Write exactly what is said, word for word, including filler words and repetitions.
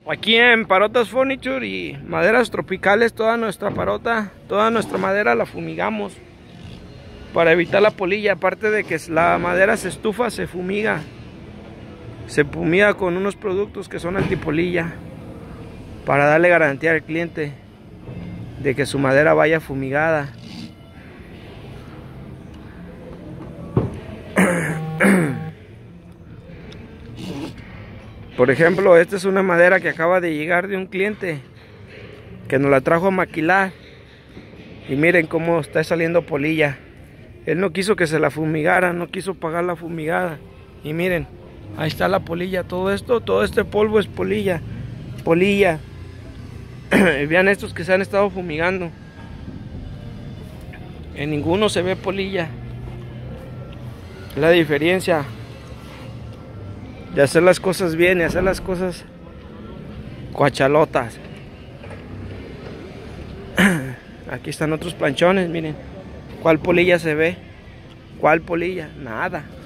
Aquí en Parotas Furniture y Maderas Tropicales, toda nuestra parota, toda nuestra madera la fumigamos para evitar la polilla. Aparte de que la madera se estufa, se fumiga. Se fumiga con unos productos que son antipolilla para darle garantía al cliente de que su madera vaya fumigada. Por ejemplo, esta es una madera que acaba de llegar de un cliente que nos la trajo a maquilar. Y miren cómo está saliendo polilla. Él no quiso que se la fumigara, no quiso pagar la fumigada. Y miren, ahí está la polilla. Todo esto, todo este polvo es polilla. Polilla. Vean estos que se han estado fumigando. En ninguno se ve polilla. La diferencia de hacer las cosas bien y hacer las cosas cuachalotas. Aquí están otros planchones, miren. ¿Cuál polilla se ve? ¿Cuál polilla? Nada.